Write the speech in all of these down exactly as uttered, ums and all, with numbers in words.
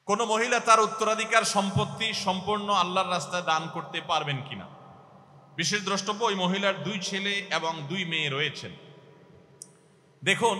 কোন মহিলা তার উত্তরাধিকার সম্পত্তি সম্পূর্ণ আল্লাহর রাস্তায় দান করতে পারবেন কিনা? বিশেষ দ্রষ্টব্য, ওই মহিলার দুই ছেলে এবং দুই মেয়ে রয়েছেন। দেখুন,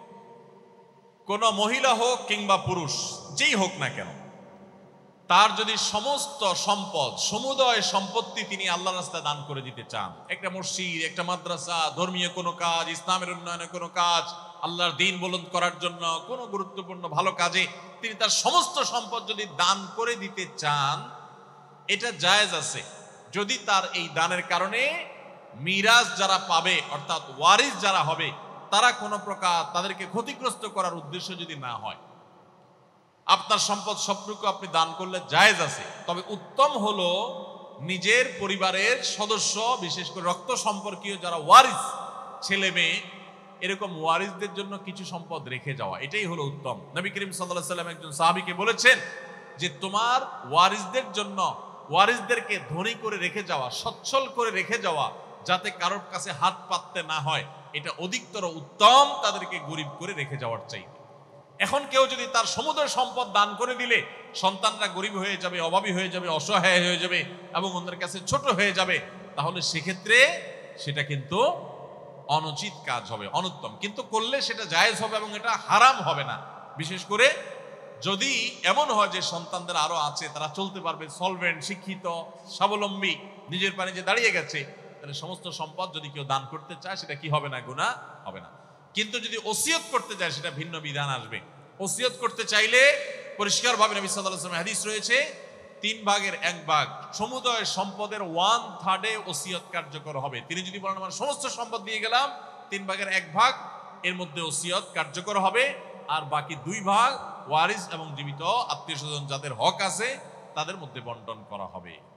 কোন মহিলা হোক কিংবা পুরুষ যেই হোক না কেন, তার যদি সমস্ত সম্পদ সমুদয় সম্পত্তি তিনি আল্লাহর রাস্তায় দান করে দিতে চান, একটা মসজিদ, একটা মাদ্রাসা, ধর্মীয় কোনো কাজ, ইসলামের উন্নয়নের কোনো কাজ, আল্লাহর দ্বীন বুলন্দ করার জন্য কোনো গুরুত্বপূর্ণ ভালো কাজে তিনি তার সমস্ত সম্পদ যদি দান করে দিতে চান, এটা জায়েজ আছে, যদি তার এই দানের কারণে মিরাজ যারা পাবে অর্থাৎ ওয়ারিস যারা হবে তারা কোনো প্রকার তাদেরকে ক্ষতিগ্রস্ত করার উদ্দেশ্য যদি না হয়। আপনার সম্পদ সবটুকু আপনি দান করলে জায়েজ আছে, তবে উত্তম হলো নিজের পরিবারের সদস্য, বিশেষ করে রক্ত সম্পর্কীয় যারা ওয়ারিস, ছেলে মেয়ে, এরকম ওয়ারিসদের জন্য কিছু সম্পদ রেখে যাওয়া, এটাই হলো উত্তম। নবী করিম সাল্লাল্লাহু আলাইহি ওয়াসাল্লাম একজন সাহাবীকে বলেছেন যে তোমার ওয়ারিসদের জন্য, ওয়ারিসদেরকে ধনী করে রেখে যাওয়া, সচ্ছল করে রেখে যাওয়া, যাতে কারোর কাছে হাত পাততে না হয়, এটা অধিকতর উত্তম তাদেরকে গরিব করে রেখে যাওয়ার চাই। এখন কেউ যদি তার সমুদয় সম্পদ দান করে দিলে সন্তানরা গরিব হয়ে যাবে, অভাবী হয়ে যাবে, অসহায় হয়ে যাবে এবং ওদের কাছে ছোট হয়ে যাবে, তাহলে সেক্ষেত্রে সেটা কিন্তু অনুচিত কাজ হবে, অনুত্তম। কিন্তু করলে সেটা জায়েজ হবে এবং এটা হারাম হবে না। বিশেষ করে যদি এমন হয় যে সন্তানদের আরো আছে, তারা চলতে পারবে, সলভেন্ট, শিক্ষিত, স্বাবলম্বী, নিজের পায়ে যে দাঁড়িয়ে গেছে, তাহলে সমস্ত সম্পদ যদি কেউ দান করতে চায় সেটা কি হবে না? গুনাহ হবে না। কিন্তু যদি ওসিয়ত করতে চায় সেটা ভিন্ন বিধান আসবে। ওসিয়ত করতে চাইলে পরিষ্কারভাবে নবী সাল্লাল্লাহু আলাইহি ওয়াসাল্লাম হাদিস রয়েছে, তিন ভাগের এক ভাগ সমুদয় সম্পদের ওয়ান থার্ডে ওসিয়ত কার্যকর হবে। তিনি যদি বলেন আমার সমস্ত সম্পদ দিয়ে গেলাম, তিন ভাগের এক ভাগ এর মধ্যে ওসিয়ত কার্যকর হবে, আর বাকি দুই ভাগ ওয়ারিস এবং জীবিত আত্মীয় স্বজন যাদের হক আছে তাদের মধ্যে বন্টন করা হবে।